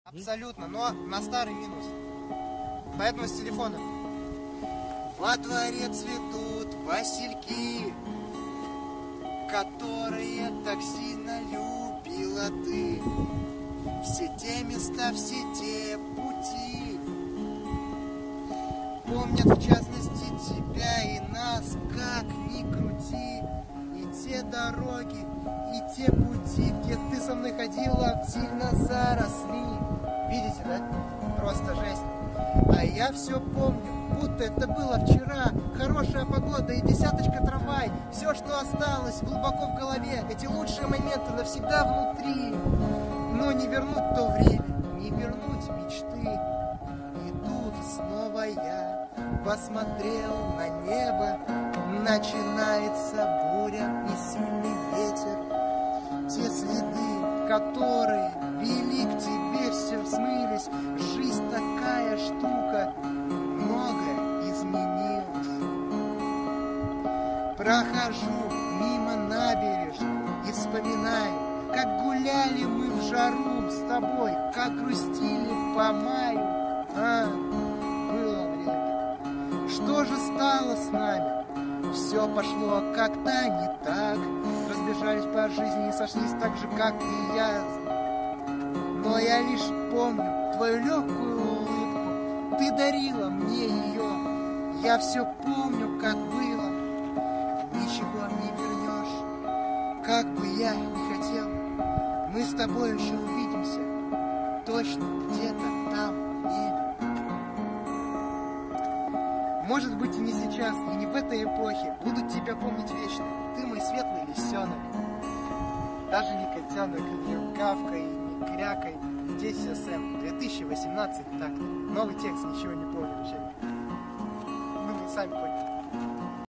Абсолютно, но на старый минус. Поэтому с телефона. Во дворе цветут васильки, которые так сильно любила ты. Все те места, все те пути помнят, в частности, тебя и нас, как ни крути. И те дороги, и те пути, где ты со мной ходила, сильно заросли. Видите, да? Просто жесть. А я все помню, будто это было вчера. Хорошая погода и десяточка трамвай. Все, что осталось глубоко в голове. Эти лучшие моменты навсегда внутри. Но не вернуть то время, не вернуть мечты. И тут снова я посмотрел на небо. Начинается буря и сильный ветер. Те следы, которые вели к тебе, все смылись. Жизнь такая штука, многое изменилось. Прохожу мимо набережной и вспоминаю, как гуляли мы в жару с тобой, как грустили по маю. Было время. Что же стало с нами? Все пошло как-то не так. Разбежались по жизни и сошлись так же, как и я. Но я лишь помню твою легкую улыбку. Ты дарила мне ее. Я все помню, как было. Ничего не вернешь, как бы я ни хотел. Мы с тобой еще увидимся. Точно где-то там, в небе. Может быть, и не сейчас, и не в этой эпохе. Будут тебя помнить вечно. Ты мой светлый лисенок. Даже не котенок, не гавкой, не крякой. Здесь СМ 2018 так. Новый текст, ничего не помню вообще. Ну, вы сами поняли.